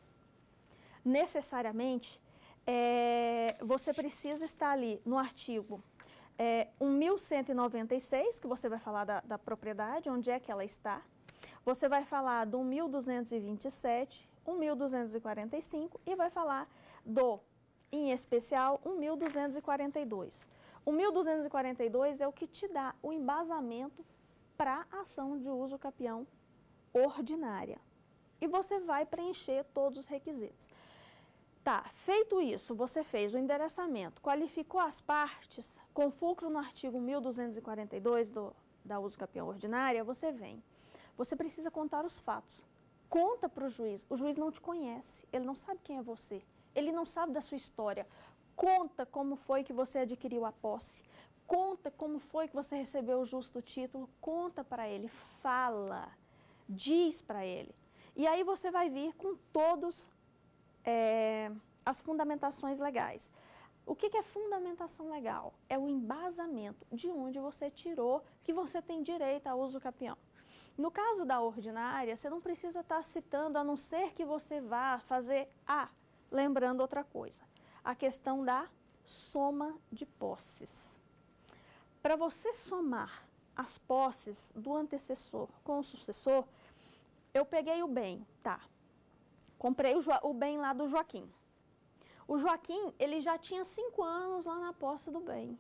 [SPEAKER 2] necessariamente, é, você precisa estar ali no artigo é, mil cento e noventa e seis, que você vai falar da, da propriedade, onde é que ela está. Você vai falar do mil duzentos e vinte e sete, mil duzentos e quarenta e cinco e vai falar do, em especial, mil duzentos e quarenta e dois. O mil duzentos e quarenta e dois é o que te dá o embasamento para a ação de uso capião ordinária. E você vai preencher todos os requisitos. Tá, feito isso, você fez o endereçamento, qualificou as partes, com fulcro no artigo mil duzentos e quarenta e dois do, da uso capião ordinária, você vem. Você precisa contar os fatos. Conta para o juiz. O juiz não te conhece, ele não sabe quem é você, ele não sabe da sua história. Conta como foi que você adquiriu a posse, conta como foi que você recebeu o justo título, conta para ele, fala, diz para ele. E aí você vai vir com todos é, as fundamentações legais. O que, que é fundamentação legal? É o embasamento de onde você tirou que você tem direito a uso capião. No caso da ordinária, você não precisa estar citando, a não ser que você vá fazer a, lembrando outra coisa, a questão da soma de posses. Para você somar as posses do antecessor com o sucessor, eu peguei o bem, tá? Comprei o, o bem lá do Joaquim. O Joaquim, ele já tinha cinco anos lá na posse do bem.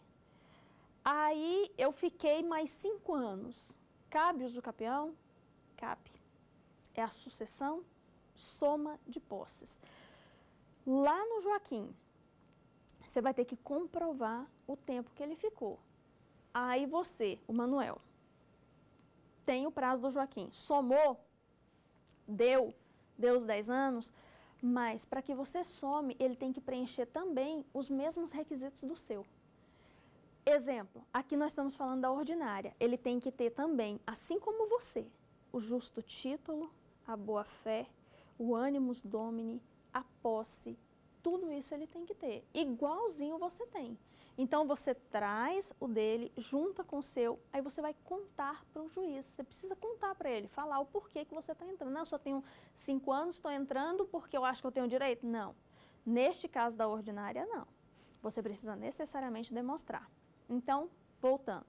[SPEAKER 2] Aí eu fiquei mais cinco anos. Cabe uso capião? Cabe. É a sucessão, soma de posses. Lá no Joaquim, você vai ter que comprovar o tempo que ele ficou. Aí você, o Manuel, tem o prazo do Joaquim. Somou, deu, deu os dez anos, mas para que você some, ele tem que preencher também os mesmos requisitos do seu. Exemplo, aqui nós estamos falando da ordinária. Ele tem que ter também, assim como você, o justo título, a boa-fé, o animus domini, a posse, tudo isso ele tem que ter. Igualzinho você tem. Então, você traz o dele, junta com o seu, aí você vai contar para o juiz. Você precisa contar para ele, falar o porquê que você está entrando. Não, eu só tenho cinco anos, estou entrando porque eu acho que eu tenho direito? Não. Neste caso da ordinária, não. Você precisa necessariamente demonstrar. Então, voltando.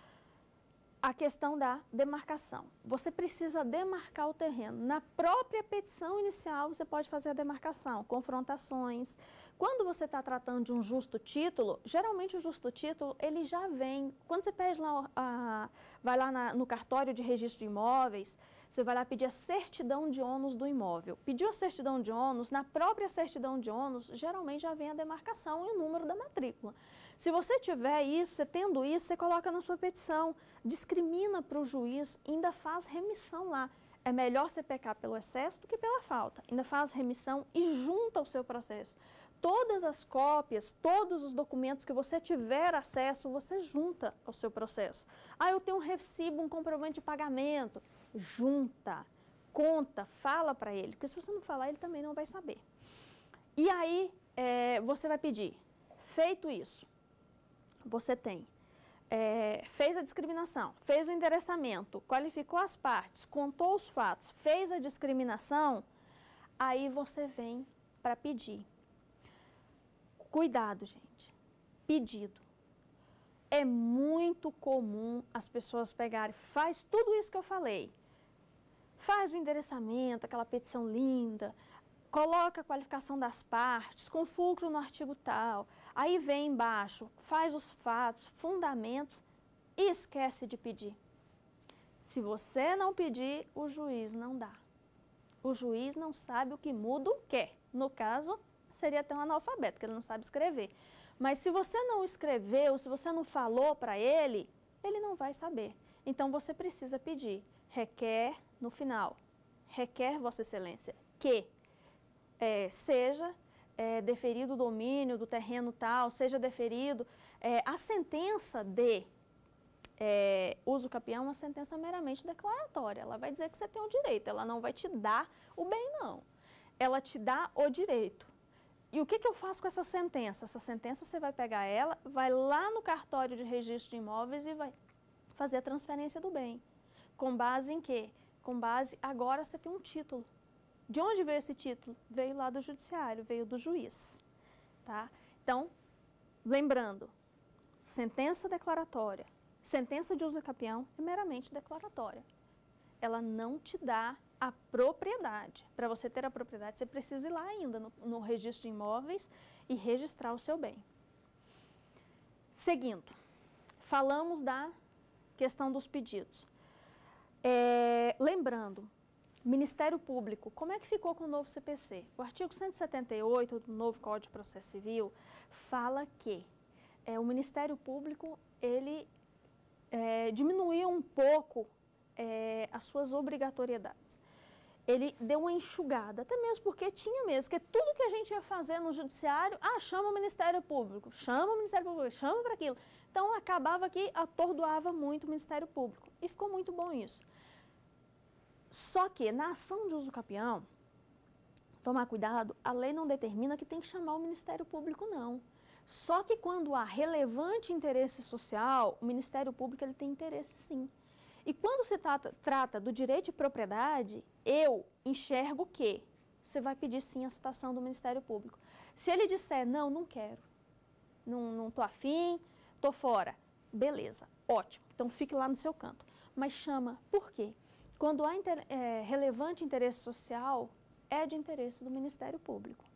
[SPEAKER 2] A questão da demarcação. Você precisa demarcar o terreno. Na própria petição inicial, você pode fazer a demarcação, confrontações. Quando você está tratando de um justo título, geralmente o justo título, ele já vem. Quando você pede lá, a, vai lá na, no cartório de registro de imóveis, você vai lá pedir a certidão de ônus do imóvel. Pediu a certidão de ônus, na própria certidão de ônus, geralmente já vem a demarcação e o número da matrícula. Se você tiver isso, você tendo isso, você coloca na sua petição, discrimina para o juiz, ainda faz remissão lá. É melhor você pecar pelo excesso do que pela falta. Ainda faz remissão e junta o seu processo. Todas as cópias, todos os documentos que você tiver acesso, você junta ao seu processo. Ah, eu tenho um recibo, um comprovante de pagamento. Junta, conta, fala para ele, porque se você não falar, ele também não vai saber. E aí, é, você vai pedir, feito isso, você tem, é, fez a discriminação, fez o endereçamento, qualificou as partes, contou os fatos, fez a discriminação, aí você vem para pedir. Cuidado, gente. Pedido. É muito comum as pessoas pegarem, faz tudo isso que eu falei. Faz o endereçamento, aquela petição linda, coloca a qualificação das partes, com fulcro no artigo tal, aí vem embaixo, faz os fatos, fundamentos e esquece de pedir. Se você não pedir, o juiz não dá. O juiz não sabe o que muda o quê. No caso, seria até um analfabeto, que ele não sabe escrever. Mas se você não escreveu, se você não falou para ele, ele não vai saber. Então, você precisa pedir. Requer, no final, requer, Vossa Excelência, que é, seja é, deferido o domínio do terreno tal, seja deferido é, a sentença de é, uso capião, uma sentença meramente declaratória. Ela vai dizer que você tem o direito, ela não vai te dar o bem, não. Ela te dá o direito. E o que, que eu faço com essa sentença? Essa sentença você vai pegar ela, vai lá no cartório de registro de imóveis e vai fazer a transferência do bem. Com base em quê? Com base, agora você tem um título. De onde veio esse título? Veio lá do judiciário, veio do juiz. Tá? Então, lembrando, sentença declaratória, sentença de uso capião é meramente declaratória. Ela não te dá a propriedade. Para você ter a propriedade, você precisa ir lá ainda no, no registro de imóveis e registrar o seu bem. Seguindo, falamos da questão dos pedidos. É, lembrando, Ministério Público, como é que ficou com o novo C P C? O artigo cento e setenta e oito do novo Código de Processo Civil fala que é, o Ministério Público, ele é, diminuiu um pouco é, as suas obrigatoriedades. Ele deu uma enxugada, até mesmo porque tinha mesmo, que tudo que a gente ia fazer no judiciário, ah, chama o Ministério Público, chama o Ministério Público, chama para aquilo. Então, acabava que atordoava muito o Ministério Público. E ficou muito bom isso. Só que, na ação de uso capião, tomar cuidado, a lei não determina que tem que chamar o Ministério Público, não. Só que quando há relevante interesse social, o Ministério Público ele tem interesse, sim. E quando se trata, trata do direito de propriedade, eu enxergo que você vai pedir, sim, a citação do Ministério Público. Se ele disser, não, não quero, não estou afim, estou fora, beleza, ótimo, então fique lá no seu canto. Mas chama, por quê? Quando há inter, é, relevante interesse social, é de interesse do Ministério Público.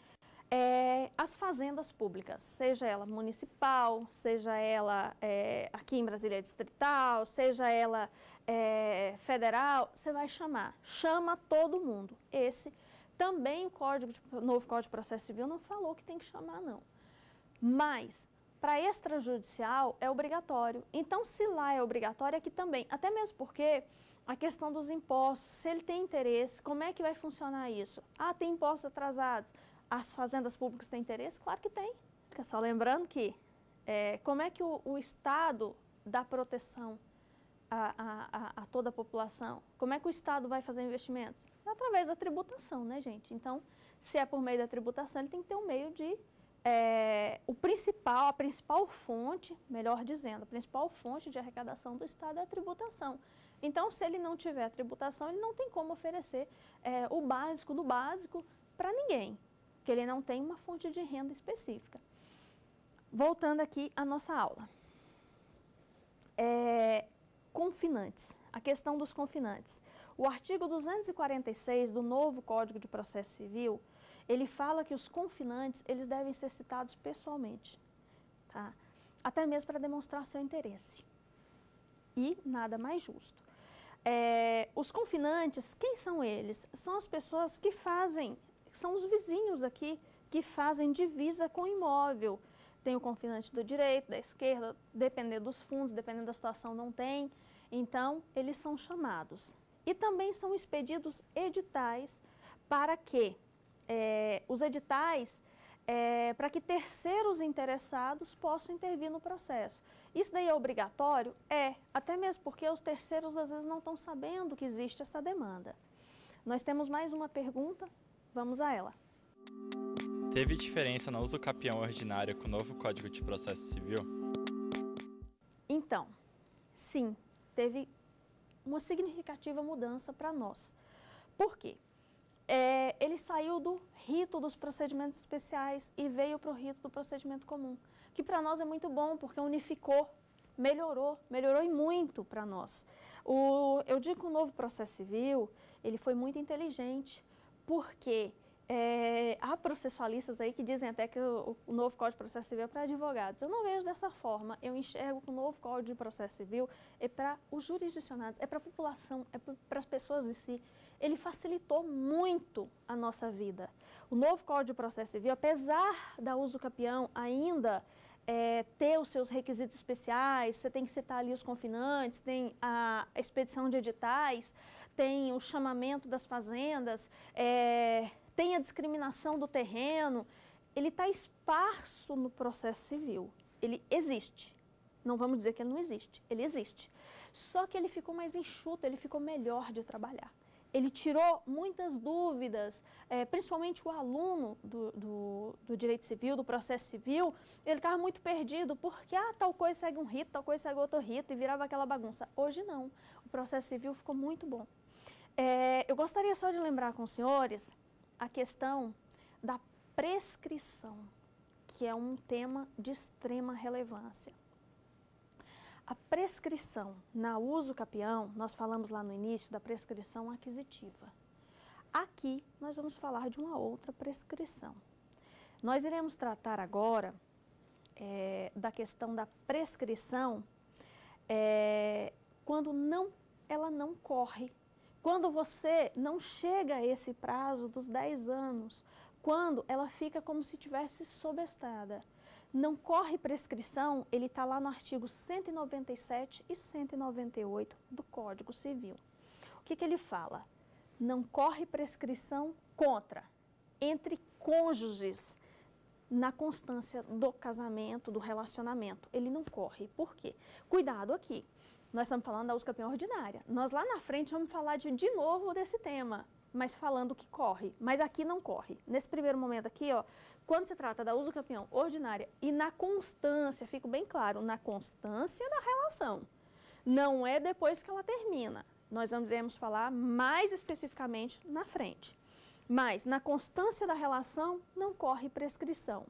[SPEAKER 2] É, as fazendas públicas, seja ela municipal, seja ela é, aqui em Brasília distrital, seja ela é, federal, você vai chamar. Chama todo mundo. Esse também o código de, o novo Código de Processo Civil não falou que tem que chamar, não. Mas, para extrajudicial, é obrigatório. Então, se lá é obrigatório, aqui também. Até mesmo porque a questão dos impostos, se ele tem interesse, como é que vai funcionar isso? Ah, tem impostos atrasados. As fazendas públicas têm interesse? Claro que tem. Só lembrando que, é, como é que o, o Estado dá proteção a, a, a toda a população? Como é que o Estado vai fazer investimentos? É através da tributação, né, gente? Então, se é por meio da tributação, ele tem que ter um meio de... É, o principal, a principal fonte, melhor dizendo, a principal fonte de arrecadação do Estado é a tributação. Então, se ele não tiver a tributação, ele não tem como oferecer é, o básico do básico para ninguém, porque ele não tem uma fonte de renda específica. Voltando aqui à nossa aula. É, confinantes, a questão dos confinantes. O artigo duzentos e quarenta e seis do novo Código de Processo Civil, ele fala que os confinantes, eles devem ser citados pessoalmente, tá? Até mesmo para demonstrar seu interesse. E nada mais justo. É, os confinantes, quem são eles? São as pessoas que fazem, são os vizinhos aqui, que fazem divisa com o imóvel. Tem o confinante do direito, da esquerda, dependendo dos fundos, dependendo da situação, não tem. Então, eles são chamados. E também são expedidos editais para que, é, os editais, é, para que terceiros interessados possam intervir no processo. Isso daí é obrigatório? É, até mesmo porque os terceiros às vezes não estão sabendo que existe essa demanda. Nós temos mais uma pergunta, vamos a ela.
[SPEAKER 5] Teve diferença no uso capião ordinário com o novo Código de Processo Civil?
[SPEAKER 2] Então, sim, teve uma significativa mudança para nós. Por quê? É, ele saiu do rito dos procedimentos especiais e veio para o rito do procedimento comum, que para nós é muito bom, porque unificou, melhorou, melhorou e muito para nós. O, eu digo que o novo processo civil, ele foi muito inteligente, porque É, há processualistas aí que dizem até que o, o novo Código de Processo Civil é para advogados. Eu não vejo dessa forma. Eu enxergo que o novo Código de Processo Civil é para os jurisdicionados, é para a população, é para as pessoas em si. Ele facilitou muito a nossa vida. O novo Código de Processo Civil, apesar da uso capião ainda é, ter os seus requisitos especiais, você tem que citar ali os confinantes, tem a expedição de editais, tem o chamamento das fazendas, é, tem a discriminação do terreno, ele está esparso no processo civil. Ele existe. Não vamos dizer que ele não existe, ele existe. Só que ele ficou mais enxuto, ele ficou melhor de trabalhar. Ele tirou muitas dúvidas, é, principalmente o aluno do, do, do direito civil, do processo civil, ele ficava muito perdido, porque ah, tal coisa segue um rito, tal coisa segue outro rito, e virava aquela bagunça. Hoje não, o processo civil ficou muito bom. É, eu gostaria só de lembrar com os senhores a questão da prescrição, que é um tema de extrema relevância. A prescrição na uso capião, nós falamos lá no início da prescrição aquisitiva. Aqui nós vamos falar de uma outra prescrição. Nós iremos tratar agora é, da questão da prescrição é, quando não, ela não corre. Quando você não chega a esse prazo dos dez anos, quando ela fica como se tivesse sobrestada. Não corre prescrição, ele está lá no artigo cento e noventa e sete e cento e noventa e oito do Código Civil. O que, que ele fala? Não corre prescrição contra, entre cônjuges, na constância do casamento, do relacionamento. Ele não corre. Por quê? Cuidado aqui. Nós estamos falando da uso capião ordinária. Nós lá na frente vamos falar de, de novo desse tema, mas falando que corre. Mas aqui não corre. Nesse primeiro momento aqui, ó, quando se trata da uso capião ordinária e na constância, fica bem claro, na constância da relação, não é depois que ela termina. Nós iremos falar mais especificamente na frente. Mas na constância da relação não corre prescrição.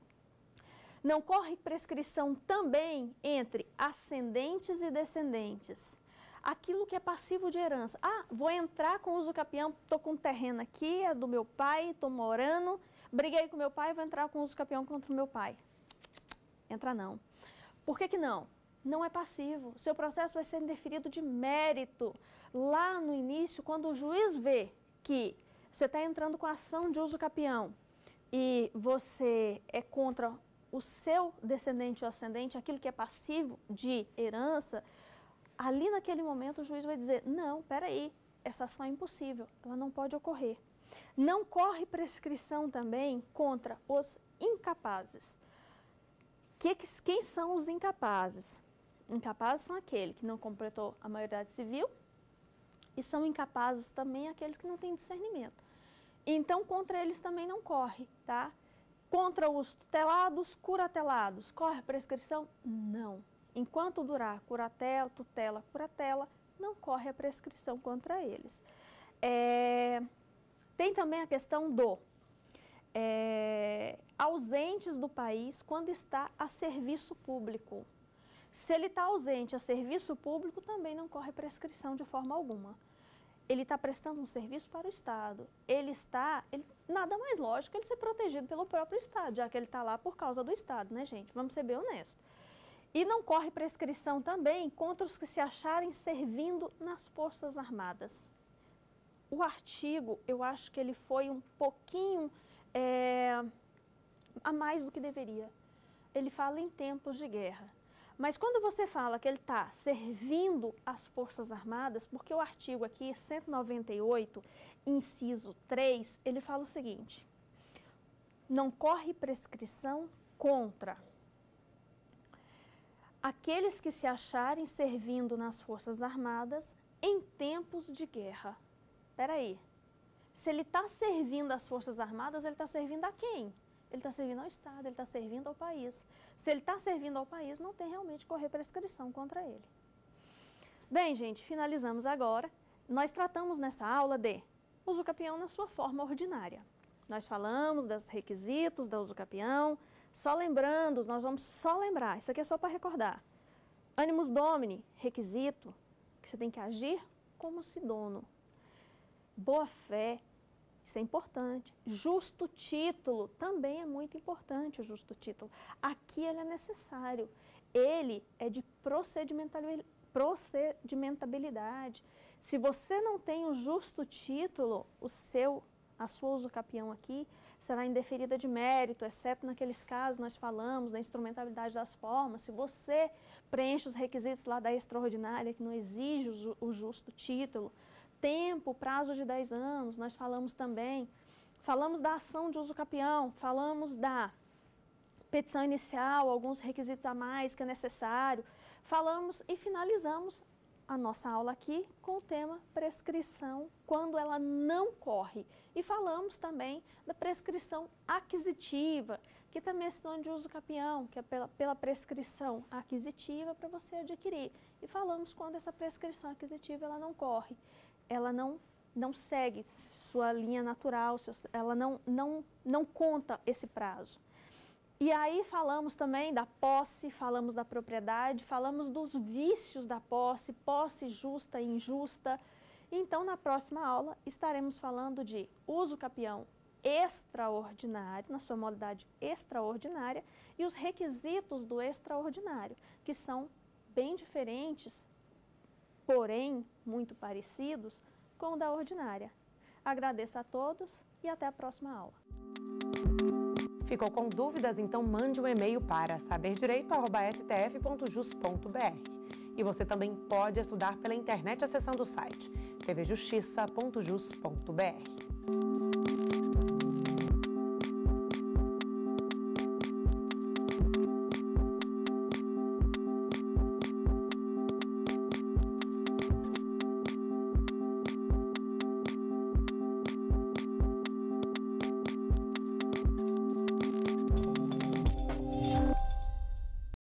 [SPEAKER 2] Não corre prescrição também entre ascendentes e descendentes. Aquilo que é passivo de herança. Ah, vou entrar com uso capião, estou com um terreno aqui, é do meu pai, estou morando, briguei com meu pai, vou entrar com uso capião contra o meu pai. Entra não. Por que que não? Não é passivo. Seu processo vai ser indeferido de mérito. Lá no início, quando o juiz vê que você está entrando com ação de uso capião e você é contra o seu descendente ou ascendente, aquilo que é passivo de herança, ali naquele momento o juiz vai dizer, não, peraí, essa ação é impossível, ela não pode ocorrer. Não corre prescrição também contra os incapazes. Que, quem são os incapazes? Incapazes são aqueles que não completou a maioridade civil e são incapazes também aqueles que não têm discernimento. Então, contra eles também não corre, tá? Contra os tutelados, curatelados, corre prescrição? Não. Enquanto durar curatela, tutela, curatela, não corre a prescrição contra eles. É, tem também a questão do é, ausentes do país quando está a serviço público. Se ele está ausente a serviço público, também não corre prescrição de forma alguma. Ele está prestando um serviço para o Estado. Ele está, ele, nada mais lógico ele ser protegido pelo próprio Estado, já que ele está lá por causa do Estado, né, gente? Vamos ser bem honestos. E não corre prescrição também contra os que se acharem servindo nas Forças Armadas. O artigo, eu acho que ele foi um pouquinho é, a mais do que deveria. Ele fala em tempos de guerra. Mas quando você fala que ele está servindo as Forças Armadas, porque o artigo aqui, cento e noventa e oito, inciso três, ele fala o seguinte, não corre prescrição contra aqueles que se acharem servindo nas Forças Armadas em tempos de guerra. Espera aí, se ele está servindo as Forças Armadas, ele está servindo a quem? Ele está servindo ao Estado, ele está servindo ao país. Se ele está servindo ao país, não tem realmente que correr prescrição contra ele. Bem, gente, finalizamos agora. Nós tratamos nessa aula de uso capião na sua forma ordinária. Nós falamos dos requisitos da uso capião. Só lembrando, nós vamos só lembrar, isso aqui é só para recordar. Animus domini, requisito, que você tem que agir como se dono. Boa fé, Isso é importante. Justo título, também é muito importante o justo título. Aqui ele é necessário. Ele é de procedimentabilidade. Se você não tem o justo título, o seu, a sua usucapião aqui será indeferida de mérito, exceto naqueles casos nós falamos da instrumentabilidade das formas. Se você preenche os requisitos lá da extraordinária, que não exige o, ju, o justo título, tempo, prazo de dez anos, nós falamos também, falamos da ação de usucapião, falamos da petição inicial, alguns requisitos a mais que é necessário, falamos e finalizamos a nossa aula aqui com o tema prescrição, quando ela não corre. E falamos também da prescrição aquisitiva, que também é sinônimo de usucapião, que é pela, pela prescrição aquisitiva para você adquirir. E falamos quando essa prescrição aquisitiva ela não corre, ela não, não segue sua linha natural, ela não, não, não conta esse prazo. E aí falamos também da posse, falamos da propriedade, falamos dos vícios da posse, posse justa e injusta. Então, na próxima aula, estaremos falando de usucapião extraordinário, na sua modalidade extraordinária, e os requisitos do extraordinário, que são bem diferentes, porém muito parecidos com o da ordinária. Agradeço a todos e até a próxima aula.
[SPEAKER 1] Ficou com dúvidas? Então mande um e-mail para saber direito arroba s t f ponto jus ponto b r. E você também pode estudar pela internet acessando o site t v justiça ponto jus ponto b r.